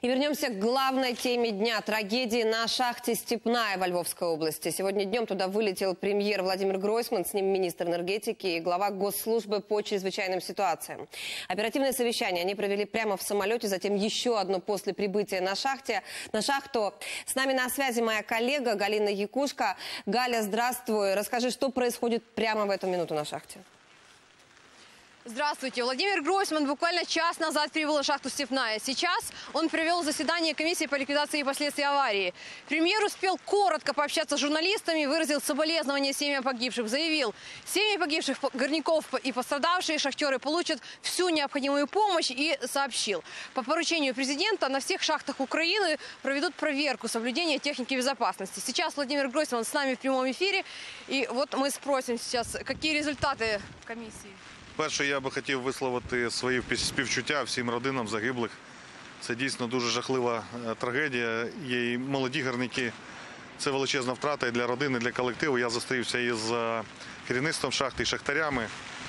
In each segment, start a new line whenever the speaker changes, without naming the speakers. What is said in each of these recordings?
И вернемся к главной теме дня – трагедии на шахте «Степная» во Львовской области. Сегодня днем туда вылетел премьер Владимир Гройсман, с ним министр энергетики и глава Госслужбы по чрезвычайным ситуациям. Оперативное совещание они провели прямо в самолете, затем еще одно после прибытия на шахту. С нами на связи моя коллега Галина Якушка. Галя, здравствуй. Расскажи, что происходит прямо в эту минуту на шахте.
Здравствуйте. Владимир Гройсман буквально час назад прибыл на шахту «Степная». Сейчас он провел заседание комиссии по ликвидации последствий аварии. Премьер успел коротко пообщаться с журналистами, выразил соболезнования семьям погибших, заявил, семьи погибших горняков и пострадавшие шахтеры получат всю необходимую помощь и сообщил. По поручению президента на всех шахтах Украины проведут проверку соблюдения техники безопасности. Сейчас Владимир Гройсман с нами в прямом эфире. И вот мы спросим сейчас, какие результаты комиссии.
Перше, я би хотів висловити свої співчуття всім родинам загиблих. Це дійсно дуже жахлива трагедія. Є і молоді гірники. Це величезна втрата і для родини, і для колективу. Я зустрівся із керівництвом шахти, і шахтарями.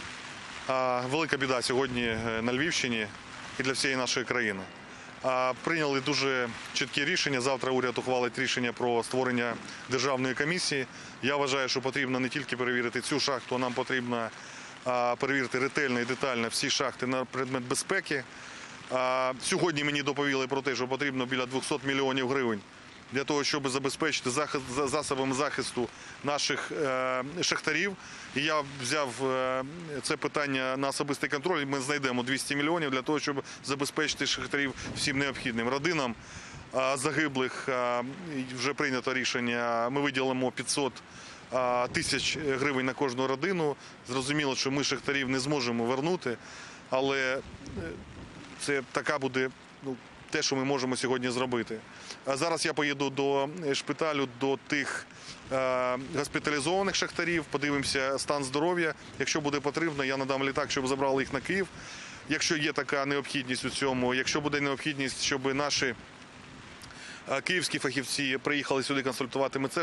Велика біда сьогодні на Львівщині і для всієї нашої країни. Прийняли дуже чіткі рішення. Завтра уряд ухвалить рішення про створення державної комісії. Я вважаю, що потрібно не тільки перевірити цю шахту, а нам потрібно перевірити ретельно і детально всі шахти на предмет безпеки. Сьогодні мені доповіли про те, що потрібно біля 200 мільйонів гривень для того, щоб забезпечити засобами захисту наших шахтарів. І я взяв це питання на особистий контроль. Ми знайдемо 200 мільйонів для того, щоб забезпечити шахтарів всім необхідним. Родинам загиблих вже прийнято рішення. Ми виділимо 500 тисяч гривень на кожну родину. Зрозуміло, що ми шахтарів не зможемо вернути, але це така буде те, що ми можемо сьогодні зробити. Зараз я поїду до шпиталю, до тих госпіталізованих шахтарів, подивимося стан здоров'я. Якщо буде потрібно, я надам літак, щоб забрали їх на Київ. Якщо є така необхідність у цьому, якщо буде необхідність, щоб наші київські фахівці приїхали сюди консультувати, ми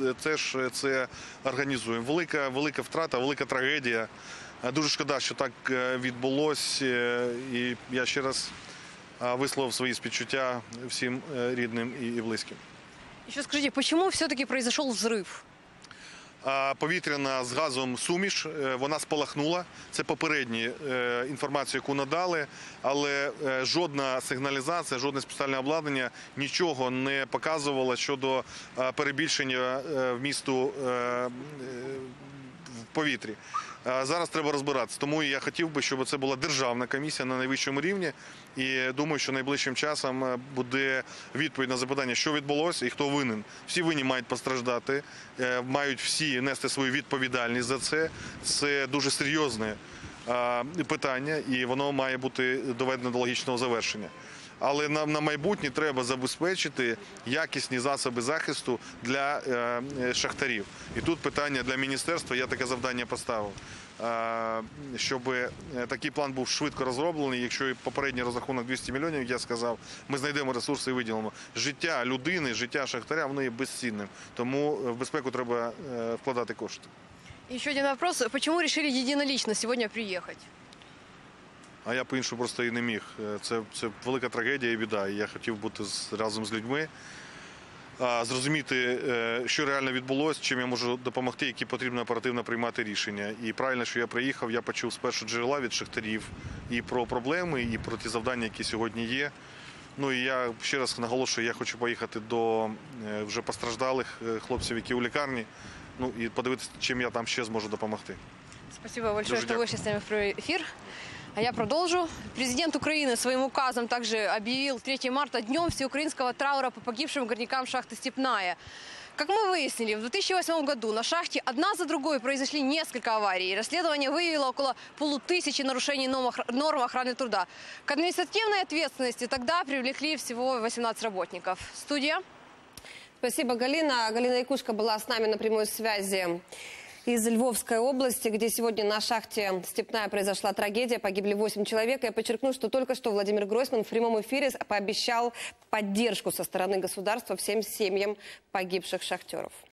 це організуємо. Велика втрата, велика трагедія. Дуже шкода, що так відбулося. І я ще раз висловив свої співчуття всім рідним і близьким.
Еще скажите, почему все-таки произошел взрыв?
Повітряна з газом суміш, вона спалахнула. Це попередня інформація, яку надали, але жодна сигналізація, жодне спеціальне обладнання нічого не показувало щодо перебільшення вмісту в повітрі. Зараз треба розбиратися. Тому я хотів би, щоб це була державна комісія на найвищому рівні. І думаю, що найближчим часом буде відповідь на запитання, що відбулося і хто винен. Всі винні мають постраждати, мають всі нести свою відповідальність за це. Це дуже серйозне питання і воно має бути доведено до логічного завершення. Але нам на майбутнє треба забезпечити якісні засоби захисту для шахтарів. І тут питання для міністерства, я таке завдання поставив, щоб такий план був швидко розроблений. Якщо попередній розрахунок 200 мільйонів, як я сказав, ми знайдемо ресурси і виділимо. Життя людини, життя шахтаря, воно є безцінним. Тому в безпеку треба вкладати кошти.
Еще один вопрос. Почему решили единолично сегодня приехать?
А я по-іншому просто і не міг. Це велика трагедія і біда. І я хотів бути разом з людьми, зрозуміти, що реально відбулося, чим я можу допомогти, які потрібно оперативно приймати рішення. І правильно, що я приїхав, я почув з першого джерела від шахтарів і про проблеми, і про ті завдання, які сьогодні є. Ну і я ще раз наголошую, я хочу поїхати до вже постраждалих хлопців, які у лікарні, ну і подивитися, чим я там ще зможу допомогти.
Спасибо большое, что вышли с нами в эфир. А я продолжу. Президент Украины своим указом также объявил 3 марта днем всеукраинского траура по погибшим горнякам шахты «Степная». Как мы выяснили, в 2008 году на шахте одна за другой произошли несколько аварий. Расследование выявило около 500 нарушений норм охраны труда. К административной ответственности тогда привлекли всего 18 работников. Студия.
Спасибо, Галина. Галина Якушка была с нами на прямой связи из Львовской области, где сегодня на шахте «Степная» произошла трагедия. Погибли 8 человек. Я подчеркну, что только что Владимир Гройсман в прямом эфире пообещал поддержку со стороны государства всем семьям погибших шахтеров.